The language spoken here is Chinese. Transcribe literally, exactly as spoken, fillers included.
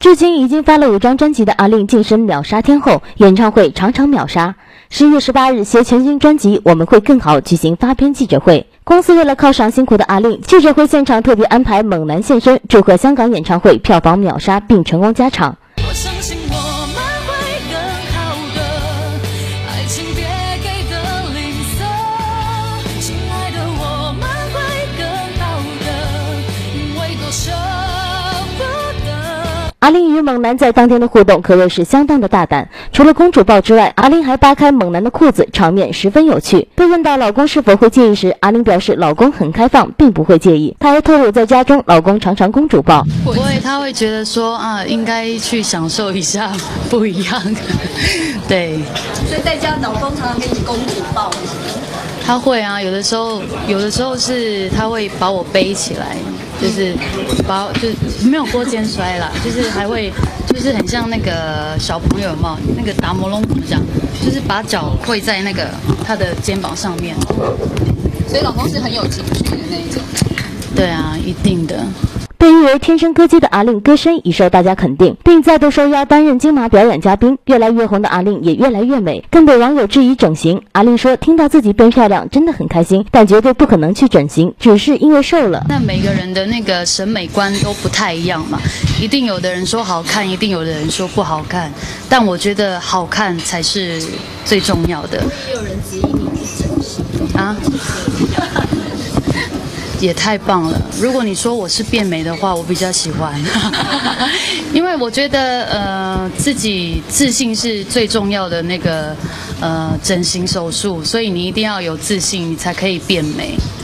至今已经发了五张专辑的阿令晋升秒杀天后，演唱会场场秒杀。十一月十八日携全新专辑《我们会更好》举行发片记者会，公司为了犒赏辛苦的阿令，记者会现场特别安排猛男现身，祝贺香港演唱会票房秒杀并成功加场。 我相信我们会更好的，爱情别给的吝啬，亲爱的我们会更好的，因为多舍不得。 阿令与猛男在当天的互动可谓是相当的大胆，除了公主抱之外，阿令还扒开猛男的裤子，场面十分有趣。被问到老公是否会介意时，阿令表示老公很开放，并不会介意。她还透露在家中老公常常公主抱， 不会，他会觉得说啊，应该去享受一下不一样的，对。 所以在家老公常常给你公主抱。 他会啊，有的时候，有的时候是他会把我背起来，就是把就是没有过肩摔啦，就是还会就是很像那个小朋友嘛，那个达摩龙怎么讲，就是把脚跪在那个他的肩膀上面。 所以老公是很有情绪的那一种。 对啊，一定的。 被誉为天生歌姬的阿令歌声已受大家肯定，并再度受邀担任金马表演嘉宾。越来越红的阿令也越来越美，更被网友质疑整形。阿令说听到自己变漂亮真的很开心，但绝对不可能去整形，只是因为瘦了。 那每个人的那个审美观都不太一样嘛，一定有的人说好看，一定有的人说不好看，但我觉得好看才是最重要的。 也有人质疑你去整形啊？也太棒了！如果你说我是变美的话，我比较喜欢，因为我觉得呃自己自信是最重要的那个呃整形手术，所以你一定要有自信，你才可以变美。